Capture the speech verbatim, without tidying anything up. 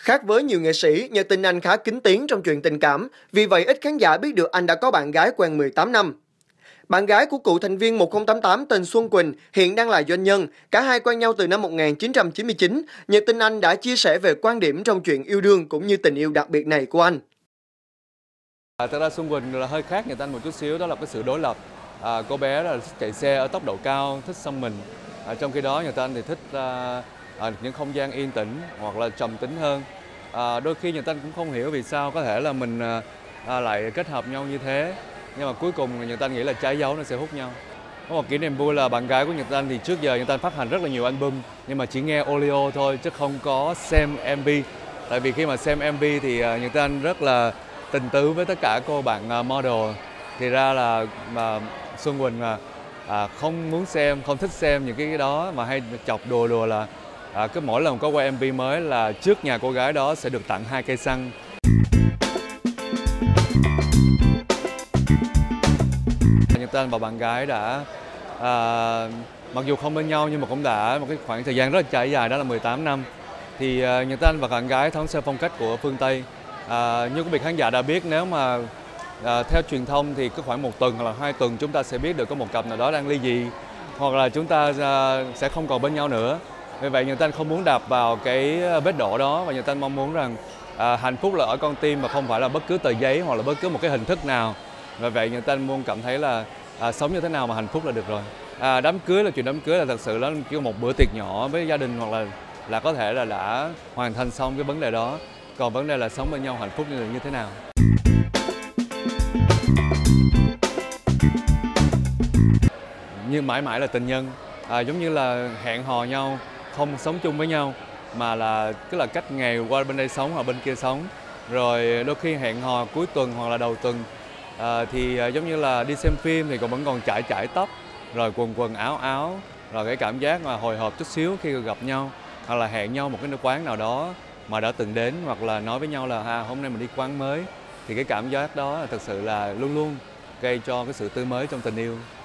Khác với nhiều nghệ sĩ, Nhật Tinh Anh khá kín tiếng trong chuyện tình cảm, vì vậy ít khán giả biết được anh đã có bạn gái quen mười tám năm. Bạn gái của cựu thành viên một không tám tám tên Xuân Quỳnh hiện đang là doanh nhân, cả hai quen nhau từ năm một nghìn chín trăm chín mươi chín. Nhật Tinh Anh đã chia sẻ về quan điểm trong chuyện yêu đương cũng như tình yêu đặc biệt này của anh. À, thật ra Xuân Quỳnh là hơi khác Nhật Tinh Anh một chút xíu, đó là cái sự đối lập. À, cô bé là thích chạy xe ở tốc độ cao, thích xăm mình. À, trong khi đó Nhật Tinh Anh thì thích à, à, những không gian yên tĩnh hoặc là trầm tính hơn. À, đôi khi Nhật Tinh Anh cũng không hiểu vì sao có thể là mình à, lại kết hợp nhau như thế. Nhưng mà cuối cùng Nhật Tinh Anh nghĩ là trái dấu nó sẽ hút nhau. Có một kỷ niệm vui là bạn gái của Nhật Tinh Anh thì trước giờ Nhật Tinh Anh phát hành rất là nhiều album nhưng mà chỉ nghe audio thôi chứ không có xem em vê. Tại vì khi mà xem em vê thì Nhật Tinh Anh rất là tình tứ với tất cả cô bạn model. Thì ra là mà Xuân Quỳnh mà à, không muốn xem, không thích xem những cái đó mà hay chọc đùa đùa là à, cứ mỗi lần có quay em vê mới là trước nhà cô gái đó sẽ được tặng hai cây xăng. Nhật Tinh Anh và bạn gái đã à, mặc dù không bên nhau nhưng mà cũng đã một cái khoảng thời gian rất là trải dài, đó là mười tám năm. Thì à, Nhật Tinh Anh và bạn gái thấm theo phong cách của phương Tây. À, như quý vị khán giả đã biết, nếu mà à, theo truyền thông thì cứ khoảng một tuần hoặc là hai tuần chúng ta sẽ biết được có một cặp nào đó đang ly dị hoặc là chúng ta à, sẽ không còn bên nhau nữa. Vì vậy Nhật Tinh Anh không muốn đạp vào cái vết đổ đó và Nhật Tinh Anh mong muốn rằng à, hạnh phúc là ở con tim mà không phải là bất cứ tờ giấy hoặc là bất cứ một cái hình thức nào. Vì vậy Nhật Tinh Anh luôn cảm thấy là à, sống như thế nào mà hạnh phúc là được rồi. À, đám cưới là chuyện đám cưới là thật sự nó kiểu một bữa tiệc nhỏ với gia đình hoặc là là có thể là đã hoàn thành xong cái vấn đề đó. Còn vấn đề là sống bên nhau hạnh phúc như, như thế nào. Như mãi mãi là tình nhân, à, giống như là hẹn hò nhau, không sống chung với nhau mà là cứ là cách ngày qua bên đây sống hoặc bên kia sống. Rồi đôi khi hẹn hò cuối tuần hoặc là đầu tuần à, thì à, giống như là đi xem phim thì còn vẫn còn chải chải tóc, rồi quần quần áo áo, rồi cái cảm giác mà hồi hộp chút xíu khi gặp nhau, hoặc là hẹn nhau một cái quán nào đó mà đã từng đến, hoặc là nói với nhau là ha, hôm nay mình đi quán mới, thì cái cảm giác đó là thật sự là luôn luôn gây cho cái sự tươi mới trong tình yêu.